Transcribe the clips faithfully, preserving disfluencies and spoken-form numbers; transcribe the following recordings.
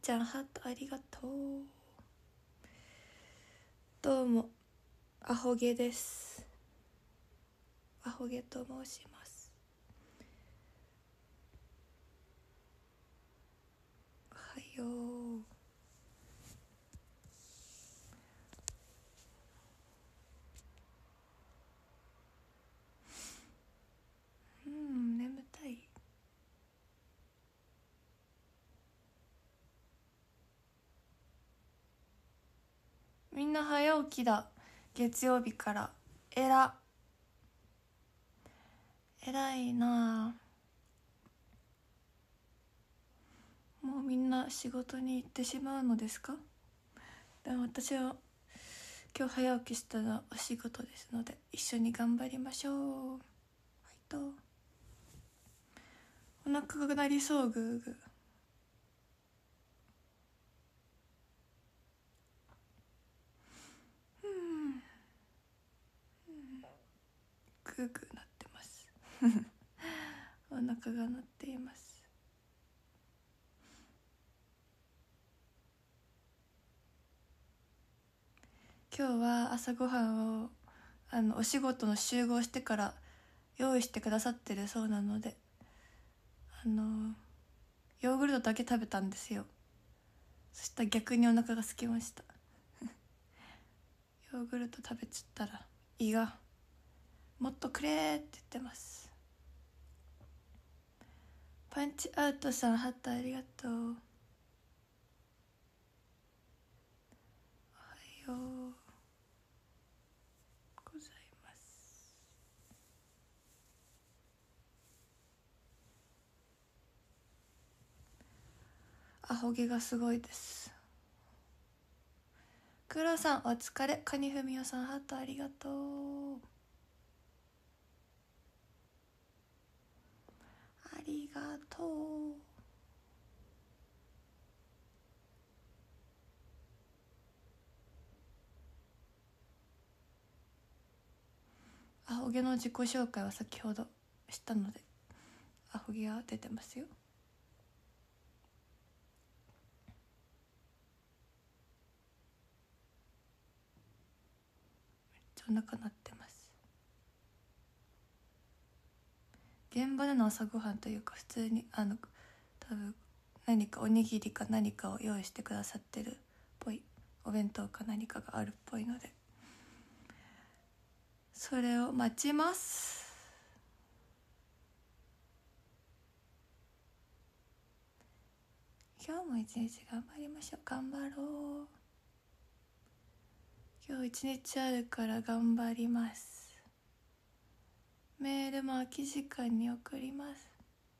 ちゃんハートありがとう。どうもアホゲです。アホゲと申します。おはよう。うん眠たい。みんな早起きだ。月曜日からえらえらいな。もうみんな仕事に行ってしまうのですか？でも私は今日早起きしたらお仕事ですので一緒に頑張りましょう。はいとお腹が鳴りそうグーグー。グーグーなってますお腹が鳴っています。今日は朝ごはんをあのお仕事の集合してから用意してくださってるそうなので、あのヨーグルトだけ食べたんですよ。そしたら逆にお腹が空きましたヨーグルト食べちったら胃がもっとくれーって言ってます。パンチアウトさんハットありがとう。おはようございます。アホ毛がすごいです。クロさんお疲れ。カニフミオさんハットありがとう。ありがとう。アホ毛の自己紹介は先ほどしたのでアホ毛が出てますよ。めっちゃお腹鳴ってます。現場での朝ごはんというか普通にあの多分何かおにぎりか何かを用意してくださってるっぽい。お弁当か何かがあるっぽいのでそれを待ちます。今日も一日頑張りましょう。頑張ろう。今日一日あるから頑張ります。メールも空き時間に送ります。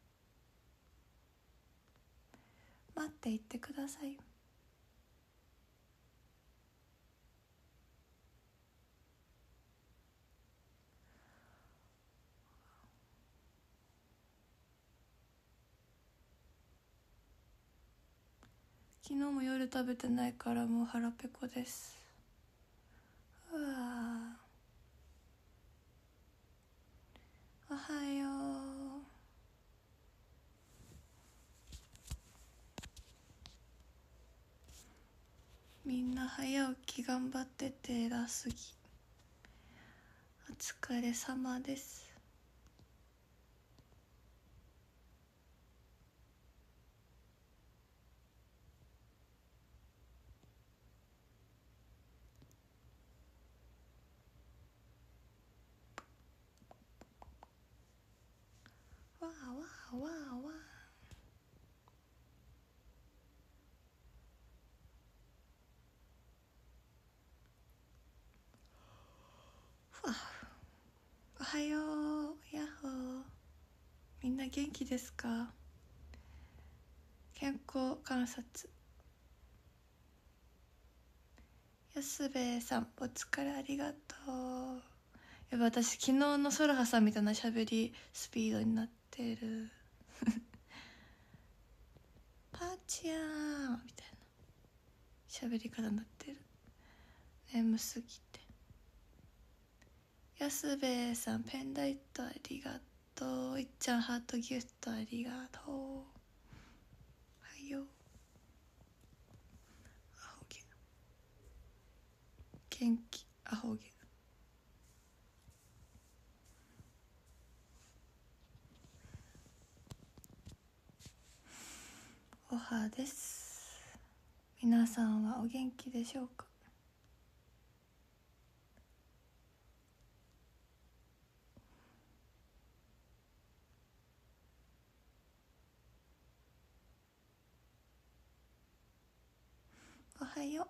待っていってください。昨日も夜食べてないからもう腹ペコです。うわおはよう。みんな早起き頑張ってて偉すぎ。お疲れ様です。わあわあわあわあ。おはよう。やっほー。みんな元気ですか？健康観察。安兵衛さんお疲れありがとう。やっぱ私昨日のソルハさんみたいな喋りスピードになってるパーチやーんみたいな喋り方になってる。眠すぎて。安兵衛さんペンライトありがとう。いっちゃんハートギフトありがとう。おはよう。 アホ毛。おはです。皆さんはお元気でしょうか。おはよう。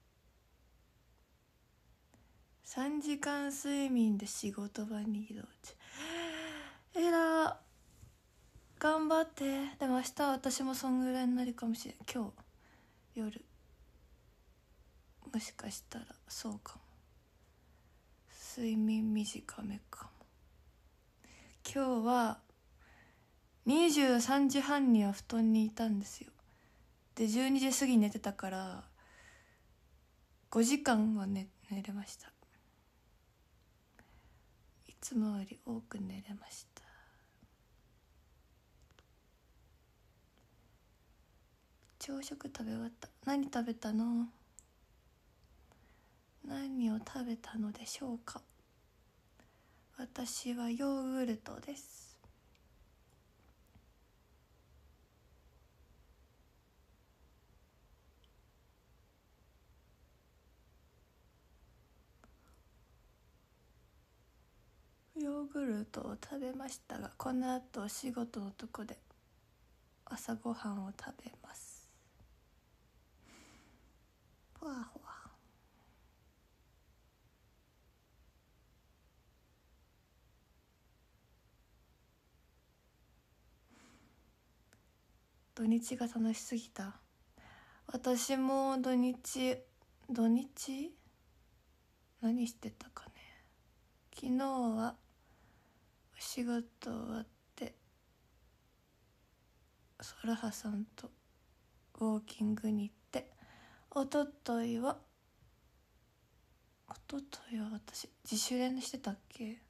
さんじかん睡眠で仕事場に移動中。えら頑張って。でも明日は私もそんぐらいになるかもしれん。今日夜もしかしたらそうかも。睡眠短めかも。今日はにじゅうさんじはんには布団にいたんですよ。でじゅうにじ過ぎに寝てたからごじかんは 寝, 寝れました。いつもより多く寝れました。朝食食べ終わった。何食べたの？何を食べたのでしょうか。私はヨーグルトです。ヨーグルトを食べましたが、この後お仕事のとこで朝ごはんを食べます。ほわほわ。土日が楽しすぎた。私も土日土日何してたかね。昨日はお仕事終わってソラハさんとウォーキングに行って、おとといはおとといは私自主練してたっけ。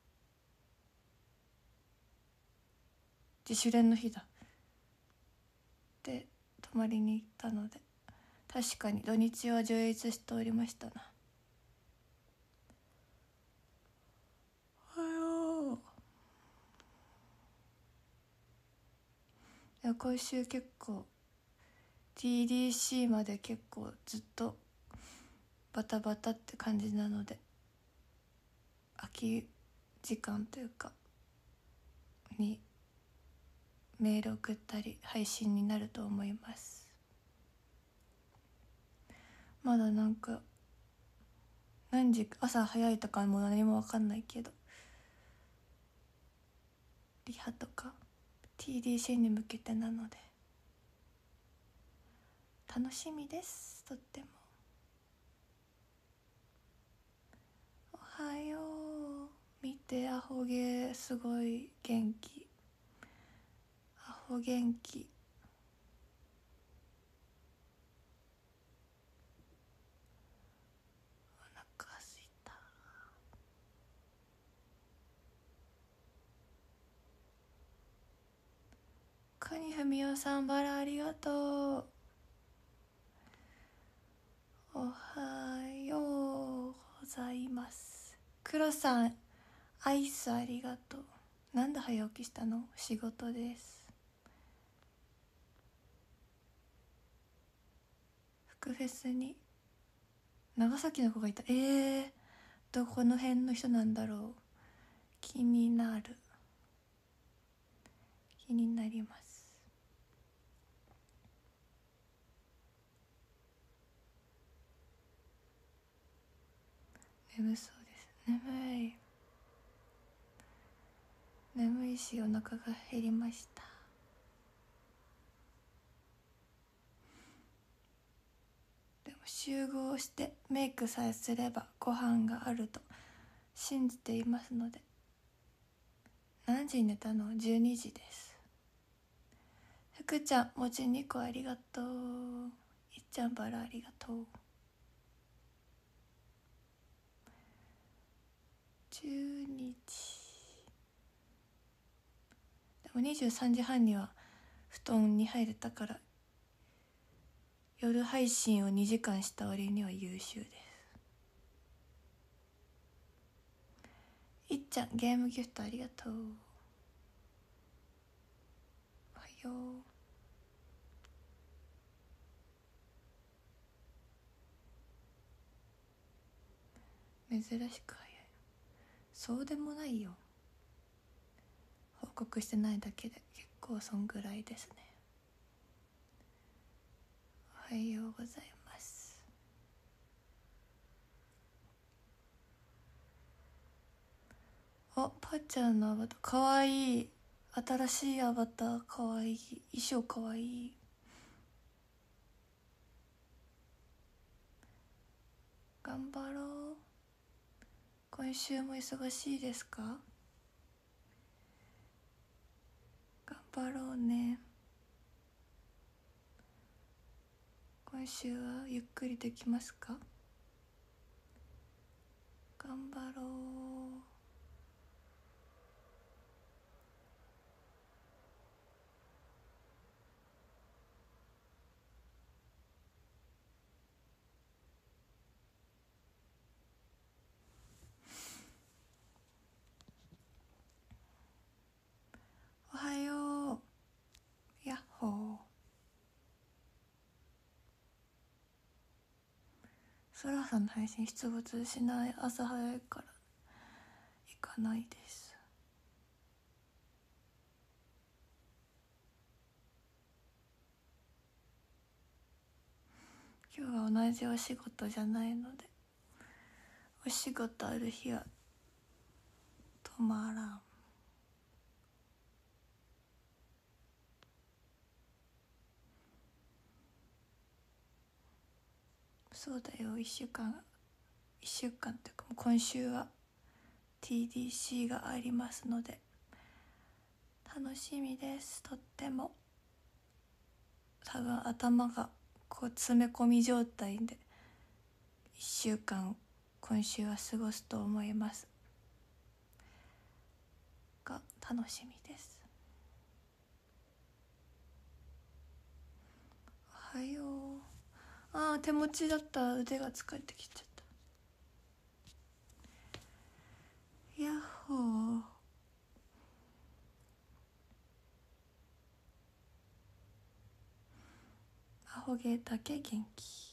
自主練の日だ。で泊まりに行ったので、確かに土日は充実しておりましたな。おはよう。いや今週結構 ティーディーシー まで結構ずっとバタバタって感じなので、空き時間というかにメール送ったり配信になると思います。まだなんか何時朝早いとかも何も分かんないけど、リハとか ティーディーシー に向けてなので楽しみです。とっても。おはよう。見て、アホ毛すごい元気。アホ元気。お腹すいた。国文雄さん、バラありがとう。おはようございます。黒さん、アイスありがとう。なんで早起きしたの？仕事です。福フェスに長崎の子がいた。えー、どこの辺の人なんだろう。気になる。気になります。眠そうです。眠い。眠いしお腹が減りました。でも集合してメイクさえすればご飯があると信じていますので。何時に寝たの？じゅうにじです。福ちゃん、餅にこありがとう。いっちゃん、バラありがとう。じゅうにじでもにじゅうさんじはんには布団に入れたから、夜配信をにじかんした割には優秀です。 ちゃんゲームギフトありがとう。おはよう。珍しく早い。そうでもないよ、報告してないだけで結構そんぐらいですね。おはようございます。あ、パーちゃんのアバターかわいい。新しいアバターかわいい。衣装かわいい。頑張ろう。今週も忙しいですか？頑張ろうね。今週はゆっくりできますか？頑張ろう。おはよう。やっほー。そらさんの配信出没しない。朝早いから行かないです。今日は同じお仕事じゃないので、お仕事ある日は止まらん。そうだよ、いっしゅうかんいっしゅうかんっていうか今週は ティーディーシー がありますので楽しみです。とっても。多分頭がこう詰め込み状態でいっしゅうかん今週は過ごすと思いますが楽しみです。おはよう。あー、手持ちだったら腕が疲れてきちゃった。やっほー。アホゲーだけ元気。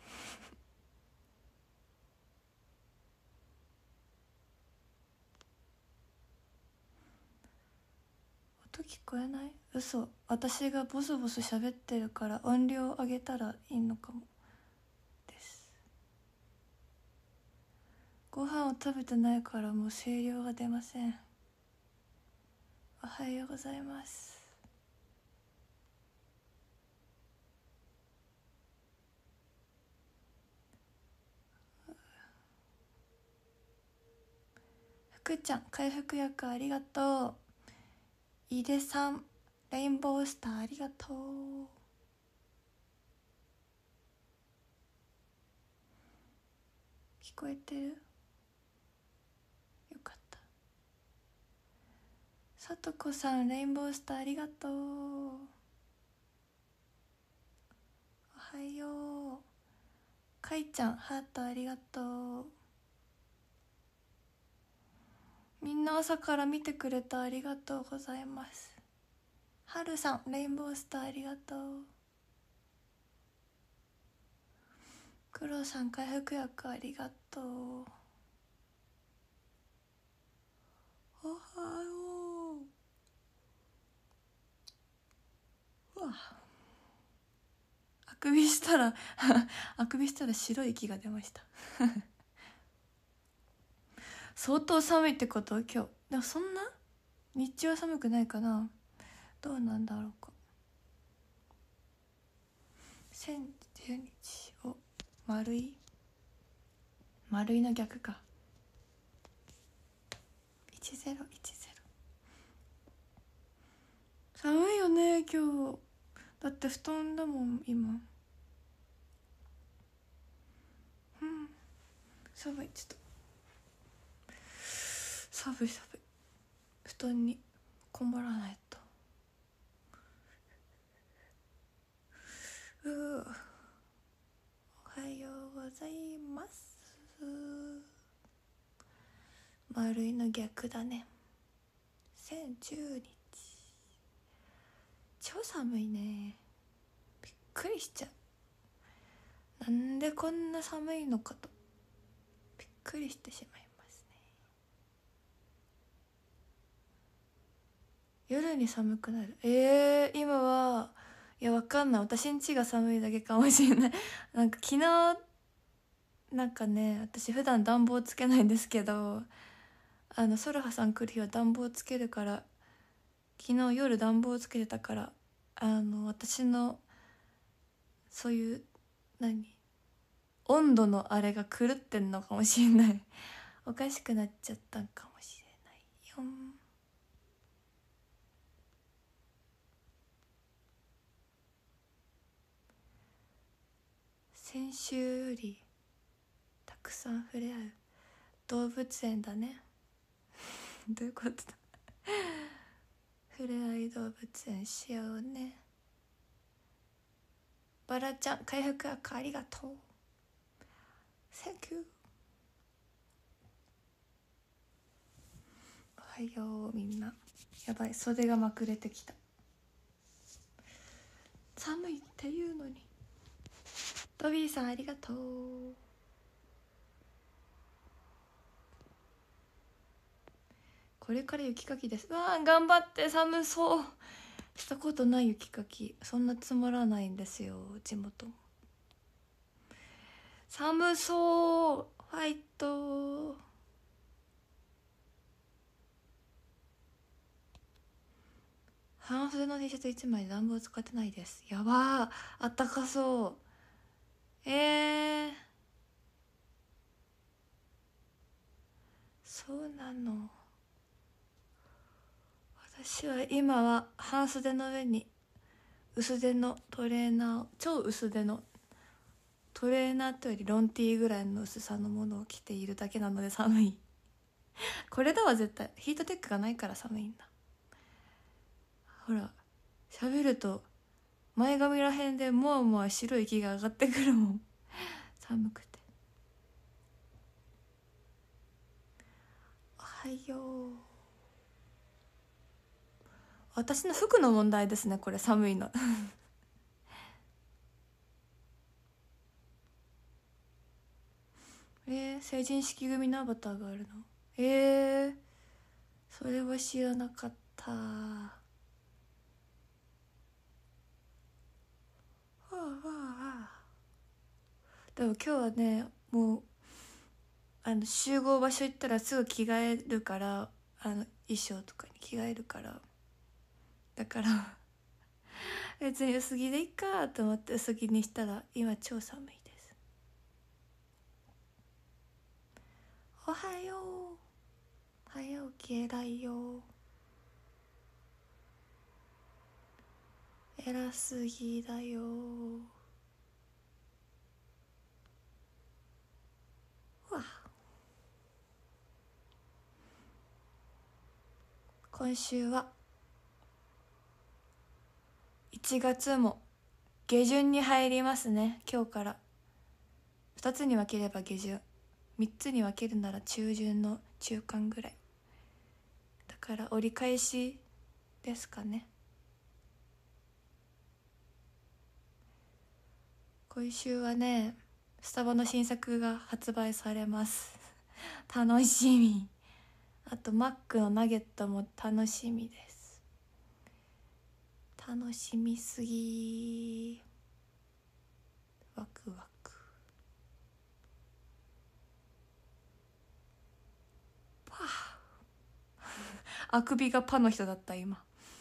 音聞こえない？嘘。私がボソボソ喋ってるから音量上げたらいいのかもです。ご飯を食べてないからもう声量が出ません。おはようございます。福ちゃん回復薬ありがとう。井出さんレインボースターありがとう。聞こえてる？よかった。さとこさんレインボースターありがとう。おはよう。かいちゃんハートありがとう。みんな朝から見てくれたありがとうございます。はるさんレインボースターありがとう。くろさん回復薬ありがとう。おはよう。うわ、あくびしたらあくびしたら白い息が出ました相当寒いってこと？今日でもそんな日中は寒くないかな。どうなんだろうか。せんじゅうにちを丸い丸いの逆か。いちぜろいちぜろ。寒いよね今日。だって布団だもん今。うん寒い。ちょっと寒い寒い。布団にこもらないと。うー、おはようございます。 丸いの逆だね。せんじゅうにち超寒いね。びっくりしちゃう。なんでこんな寒いのかとびっくりしてしまいますね。夜に寒くなる。えー、今はいやわかんない、私ん家が寒いだけかもしれないなんか昨日なんかね、私普段暖房つけないんですけど、あのソルハさん来る日は暖房つけるから、昨日夜暖房つけてたから、あの私のそういう何温度のあれが狂ってんのかもしれないおかしくなっちゃったんかもしれないよ。先週よりたくさん触れ合う動物園だねどういうことだ触れ合い動物園しようね。バラちゃん回復赤ありがとう。 Thank you。 おはようみんな。やばい、袖がまくれてきた。寒いっていうのに。トビーさんありがとう。これから雪かきです。うわー頑張って。寒そう。したことない雪かき。そんな積もらないんですよ地元。寒そう。ファイト。半袖の T シャツいちまいで暖房使ってないです。やばー、あったかそう。えー、そうなの。私は今は半袖の上に薄手のトレーナー、超薄手のトレーナーとよりロンティーぐらいの薄さのものを着ているだけなので寒いこれだわ絶対。ヒートテックがないから寒いんだ。ほら喋ると前髪らへんでもわもわ白い息が上がってくるもん寒くて。おはよう。私の服の問題ですねこれ、寒いのえー、成人式組のアバターがあるの。えー、それは知らなかった。はあはあ、でも今日はねもうあの集合場所行ったらすぐ着替えるから、あの衣装とかに着替えるから、だから別に薄着でいいかと思って薄着にしたら今超寒いです。おはよう。早起き偉いよ。偉すぎだよ。わ今週はいちがつも下旬に入りますね。今日からふたつに分ければ下旬、みっつに分けるなら中旬の中間ぐらいだから折り返しですかね。今週はねスタバの新作が発売されます楽しみ。あとマックのナゲットも楽しみです。楽しみすぎ。ワクワク。パーあくびがパの人だった今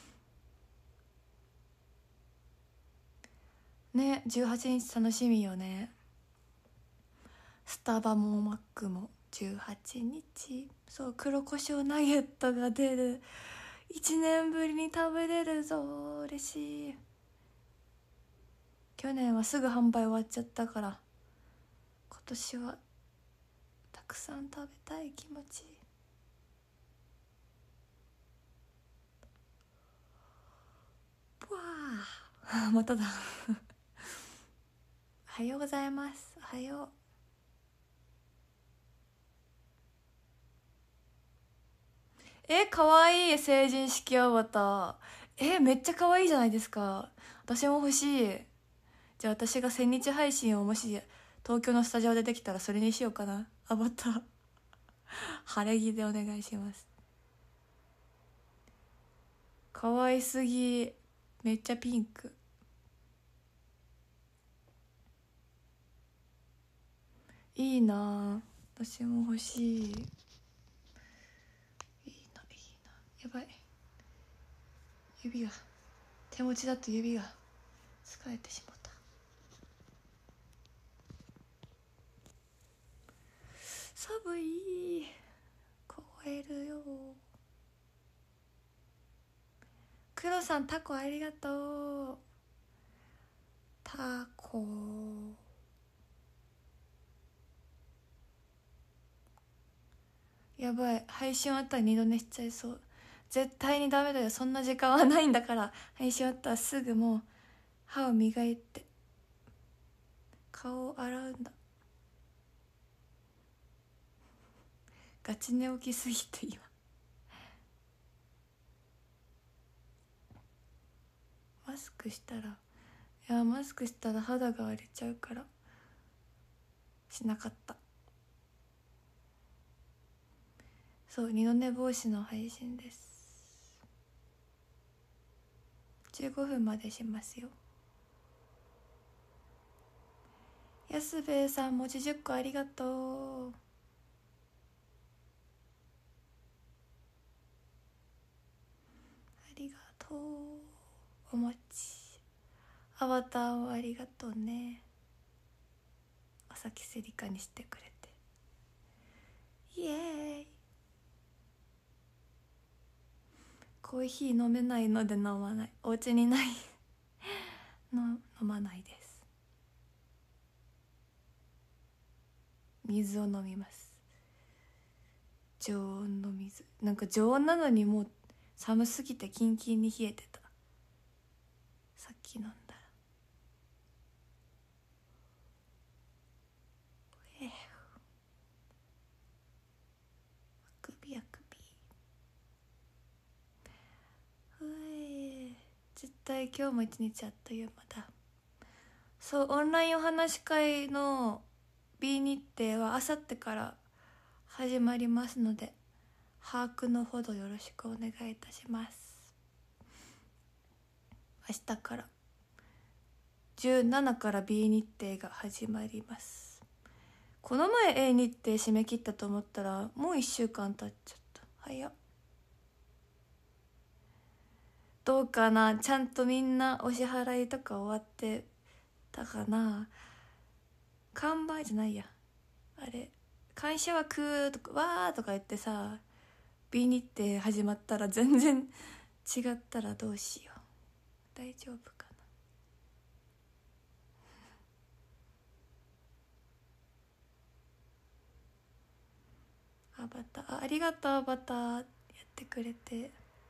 ね。じゅうはちにち楽しみよね。スタバもマックもじゅうはちにち。そう黒胡椒ナゲットが出る。いちねんぶりに食べれるぞ。嬉しい。去年はすぐ販売終わっちゃったから今年はたくさん食べたい気持ち。わあまただおはようございます。おはよう。 え、かわいい成人式アバター。え、めっちゃかわいいじゃないですか。私も欲しい。じゃあ私が千日配信をもし東京のスタジオでできたらそれにしようかな、アバター。晴れ着でお願いします。かわいすぎ。めっちゃピンク。いいな、私も欲しい。いいないいな。やばい、指が、手持ちだと指が疲れてしまった。寒い、凍えるよ。黒さんタコありがとう。タコ、やばい、配信終わったら二度寝しちゃいそう。絶対にダメだよ、そんな時間はないんだから。配信終わったらすぐもう歯を磨いて顔を洗うんだ。ガチ寝起きすぎて今マスクしたら、いやマスクしたら肌が荒れちゃうからしなかった。そう、二度寝防止の配信です。じゅうごふんまでしますよ。安兵衛さん文字じゅっこありがとう。ありがとう。お餅、アバターをありがとうね。お酒セリカにしてくれてイエーイ。コーヒー飲めないので飲まない。お家にないの飲まないです。水を飲みます。常温の水。なんか常温なのにもう寒すぎてキンキンに冷えてた。さっき飲んだら。えー、あくびあくび。うえー、絶対今日も一日あっという間だ。そう、オンラインお話し会の B 日程はあさってから始まりますので、把握のほどよろしくお願いいたします。明日からじゅうしちから B 日程が始まります。この前 A 日程締め切ったと思ったらもういっしゅうかん経っちゃった。早っ。どうかな、ちゃんとみんなお支払いとか終わってたかな。完売じゃないや、あれ、会社枠とかわーとか言ってさ、 B 日程始まったら全然違ったらどうしよう。大丈夫かな。アバター、ありがとう。アバターやってくれて。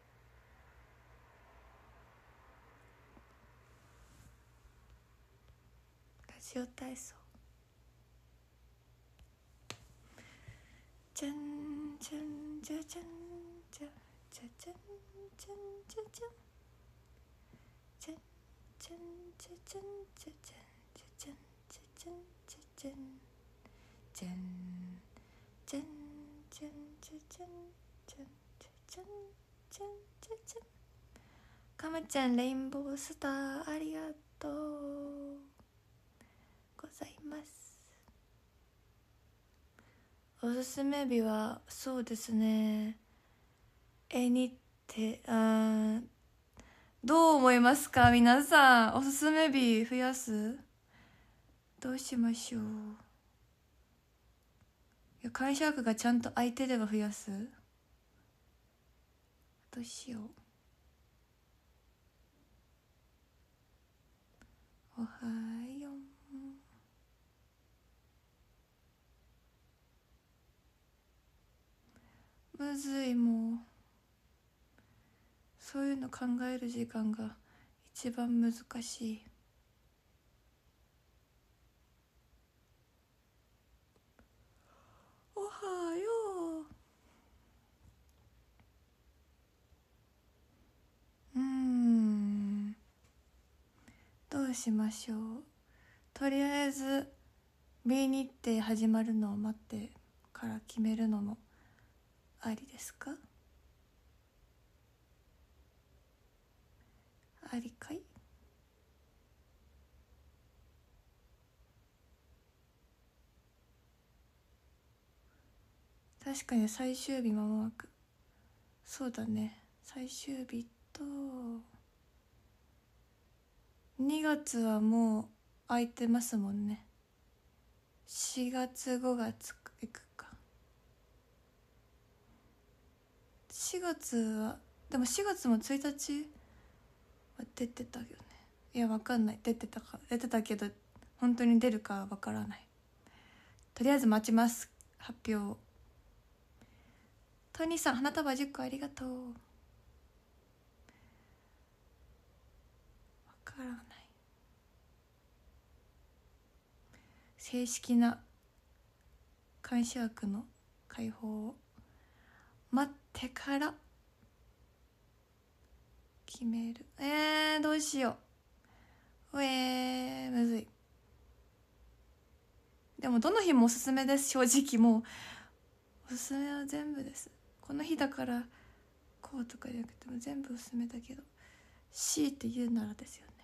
ラジオ体操、じゃんじゃんじゃじゃんじゃじゃじゃんじゃんじゃじゃんじゃんじゃんじゃじゃんじゃじゃんじゃじゃんじゃじゃんじゃじゃんじゃんじゃんじゃんじゃじゃんじゃんじゃじゃんじゃんじゃじゃん。かまちゃんレインボースターありがとうございます。おすすめ日はそうですね、絵日程、うん、どう思いますか皆さん。おすすめ日増やす、どうしましょう。いや、会社枠がちゃんと空いてれば増やす。どうしよう。おはよう。むずい、もうそういうの考える時間が一番難しい。おはよう。 しましょう。とりあえず B 日程始まるのを待ってから決めるのもありですか？ありかい？確かに最終日間もなく。そうだね、最終日とにがつはもう空いてますもんね。しがつごがつ行くか。しがつはでもしがつもついたちは出てたよね。いやわかんない、出てたか出てたけど本当に出るかはわからない。とりあえず待ちます、発表。トニーさん花束じゅっこありがとう。わからない。正式な監視枠の解放を待ってから決める。えー、どうしよう。うえー、むずい。でもどの日もおすすめです。正直もうおすすめは全部です。この日だからこうとかじゃなくても全部おすすめだけど、 C って言うならですよね。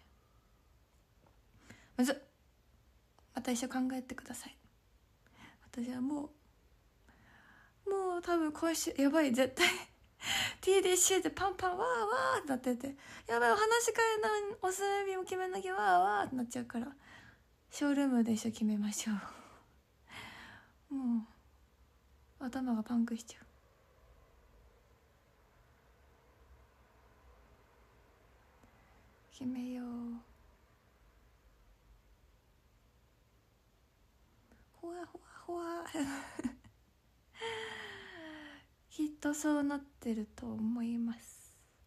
むずっ。また一緒考えてください。私はもうもう多分今週やばい、絶対ティーディーシー でパンパンわーわーってなってて、やばいお話し会のおすすめ日も決めなきゃわーわーってなっちゃうから、ショールームで一緒決めましょう。もう頭がパンクしちゃう。決めよう。ほわほわほわきっとそうなってると思います。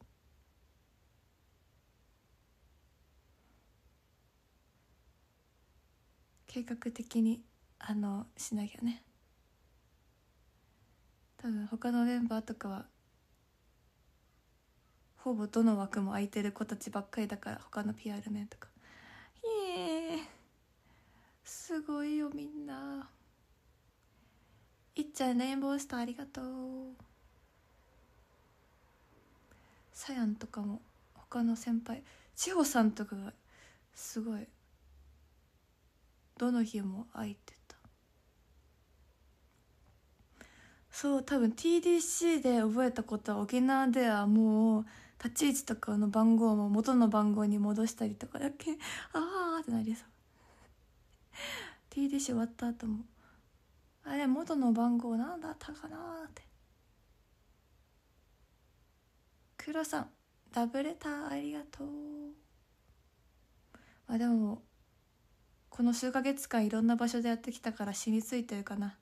計画的にあのしなきゃね。多分他のメンバーとかはほぼどの枠も空いてる子たちばっかりだから、他の ピーアール 面とか。ひえー、すごいよみんな。いっちゃんレインボースターありがとう。さやんとかも他の先輩、千穂さんとかがすごいどの日も空いてた。そう、多分 ティーディーシー で覚えたことは沖縄ではもう立ち位置とかの番号も元の番号に戻したりとかだけあーってなりそう。 ティーディーシー 終わった後もあれ元の番号なんだったかなーって。黒さんダブレターありがとう。まあでもこの数ヶ月間いろんな場所でやってきたから染みついてるかな。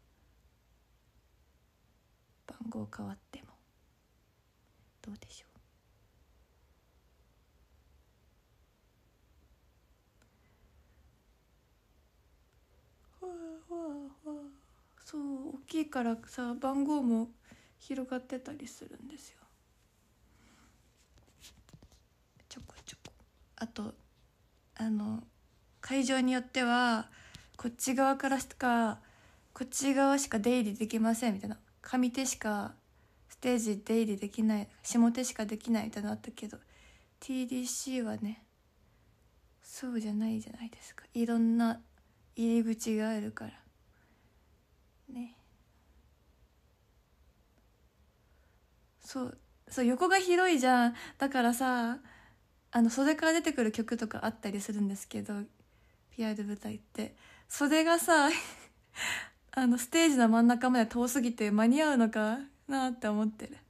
番号変わってもどうでしょう。わあわあわあ。そう大きいからさ、番号も広がってたりするんですよ。ちょこちょこ。あとあの会場によってはこっち側からしかこっち側しか出入りできませんみたいな、上手しかステージ出入りできない、下手しかできないみたいなのあったけど、 ティーディーシー はねそうじゃないじゃないですか。いろんな入り口があるからね。そうそう、横が広いじゃん。だからさ、あの袖から出てくる曲とかあったりするんですけど、 ピーアール 舞台って袖がさあのステージの真ん中まで遠すぎて間に合うのかなって思ってる。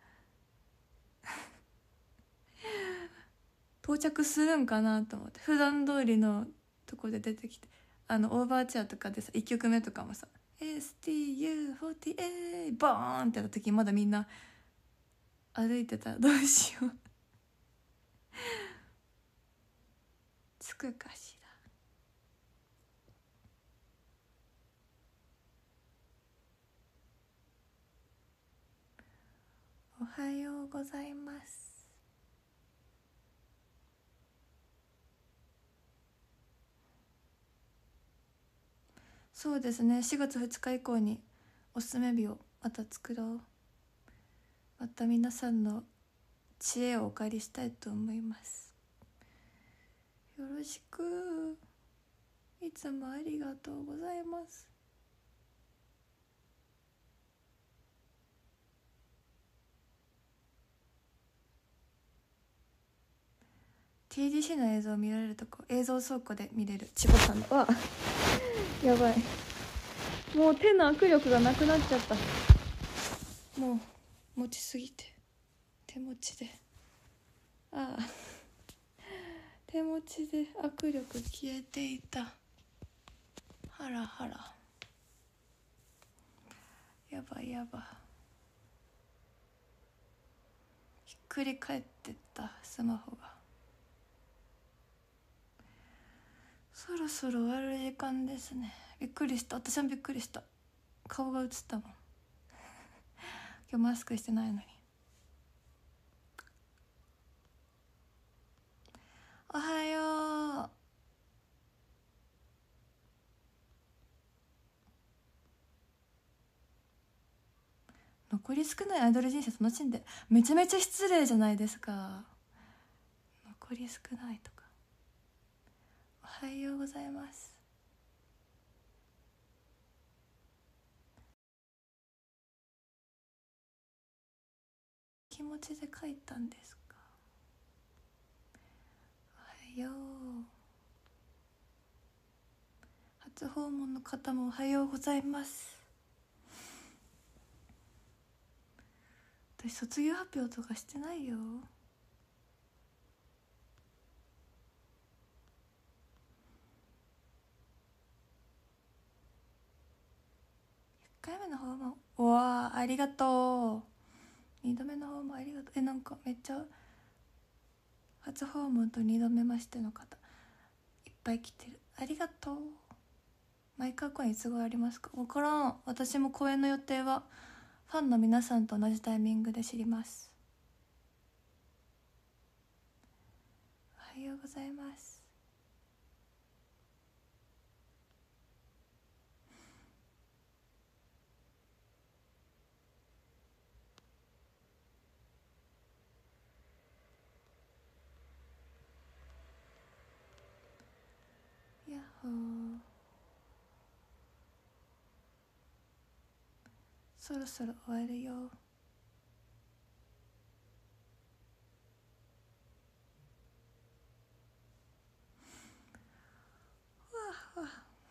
到着するんかなと思って、普段通りのとこで出てきて、あのオーバーチャーとかでさいっきょくめとかもさ エスティーユーフォーティーエイト ボーンってやった時まだみんな歩いてたらどうしようつくかしら。おはようございます。 そうですね、しがつふつか以降におすすめ日をまた作ろう。また皆さんの知恵をお借りしたいと思います。よろしく。いつもありがとうございます。ティーディーシー の映像を見られるとこ、映像倉庫で見れる千葉さんのわやばい、もう手の握力がなくなっちゃった。もう持ちすぎて手持ちで、ああ手持ちで握力消えていた。はらはら、やばいやばい、ひっくり返ってったスマホが。そろそろ終わる時間ですね。びっくりした、私もびっくりした、顔が映ったもん今日マスクしてないのに。おはよう。残り少ないアイドル人生楽しんで、めちゃめちゃ失礼じゃないですか。残り少ないとか。おはようございます。気持ちで書いたんですか。おはよう。初訪問の方もおはようございます。私卒業発表とかしてないよ。いっかいめの訪問、うわーありがとう。にどめの訪問ありがとう。え、なんかめっちゃ初訪問とにどめましての方いっぱい来てる。ありがとう。毎回公演いつ頃ありますか。分からん。私も公演の予定はファンの皆さんと同じタイミングで知ります。おはようございます。やっほー。そろそろ終わるよ。わわ、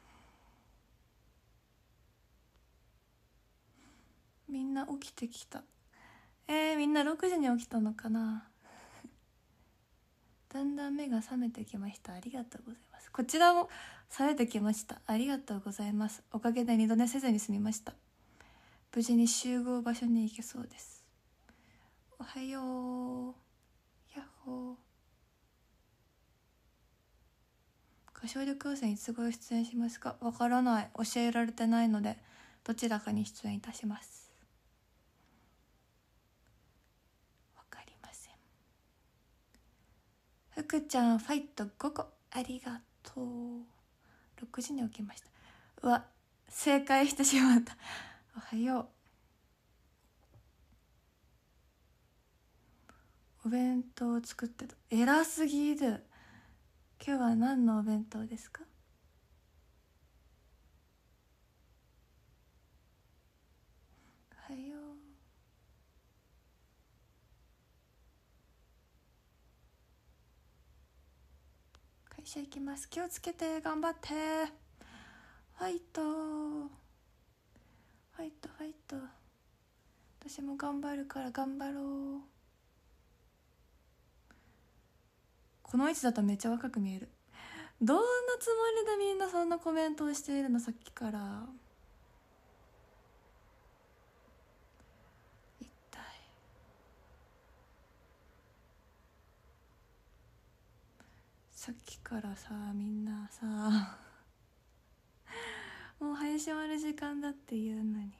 みんな起きてきた。えー、みんなろくじに起きたのかなだんだん目が覚めてきました。ありがとうございます。こちらも冴えてきました。ありがとうございます。おかげで二度寝せずに済みました。無事に集合場所に行けそうです。おはよう。やっほー。歌唱力予選いつ頃出演しますか。わからない。教えられてないのでどちらかに出演いたします。わかりません。福ちゃんファイトごこありがとう。ろくじに起きました。うわ、正解してしまった。おはよう。お弁当を作ってた。偉すぎる。今日は何のお弁当ですか。おはよう。会社行きます。気をつけて、頑張って。ファイトファイトファイト。私も頑張るから頑張ろう。この位置だとめっちゃ若く見える。どんなつもりでみんなそんなコメントをしているの、さっきから。一体さっきからさ、みんなさもう配信終わる時間だって言うのに。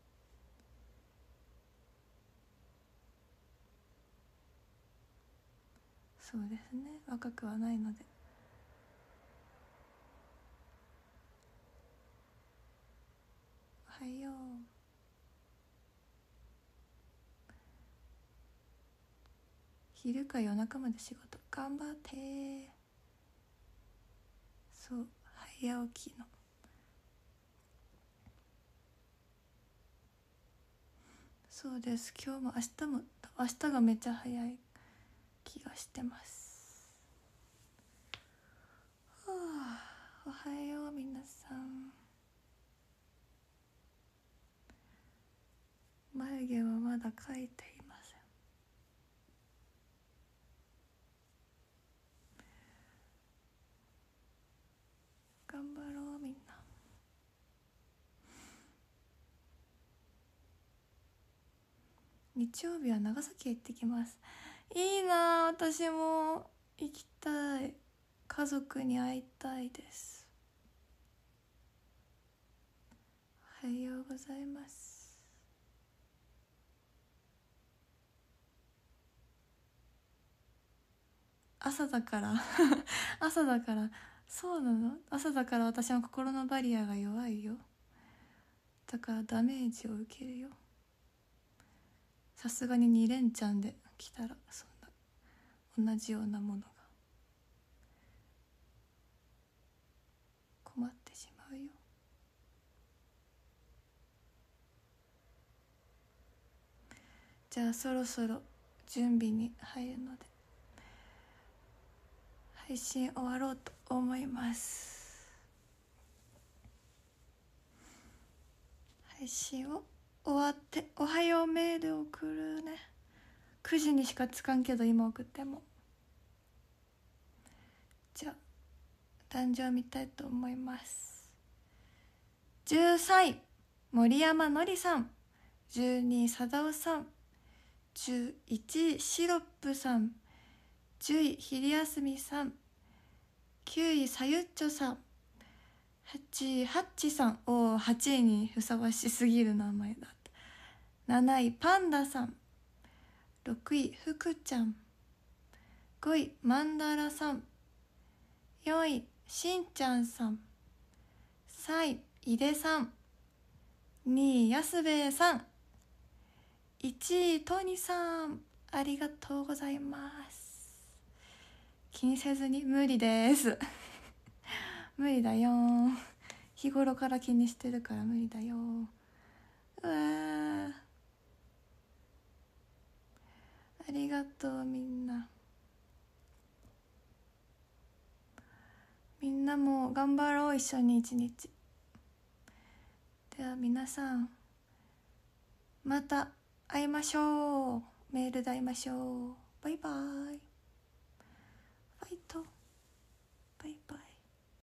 そうですね、若くはないので。 はよう。昼か夜中まで仕事頑張って。そう早起きのそうです。今日も明日も明日がめっちゃ早い気がしてます。はあ、おはよう皆さん。眉毛はまだ描いていません。頑張ろうみんな。日曜日は長崎へ行ってきます。いいな、私も行きたい。家族に会いたいです。おはようございます。朝だから朝だから。そうなの？朝だから私は心のバリアが弱いよ。だからダメージを受けるよ。さすがにに連チャンで来たらそんな同じようなものが困ってしまうよ。じゃあそろそろ準備に入るので配信終わろうと思います。配信を終わっておはようメール送るね。くじにしかつかんけど今送っても。じゃあ誕生日見たいと思います。じゅうさんい森山のりさん、じゅうにいさだおさん、じゅういちいシロップさん、じゅういひりやすみさん、きゅういさゆっちょさん、はちいハッチさん。おお、はちいにふさわしすぎる名前だった。なないパンダさん、ろくいふくちゃん、ごいマンダラさん、よんいしんちゃんさん、さんいいでさん、にいやすべえさん、いちいトニさん。ありがとうございます。気にせずに。無理です無理だよ。日頃から気にしてるから無理だよ。うわー、ありがとうみんな。みんなも頑張ろう、一緒に一日。では皆さんまた会いましょう。メールで会いましょう。バイバイ。ファイト。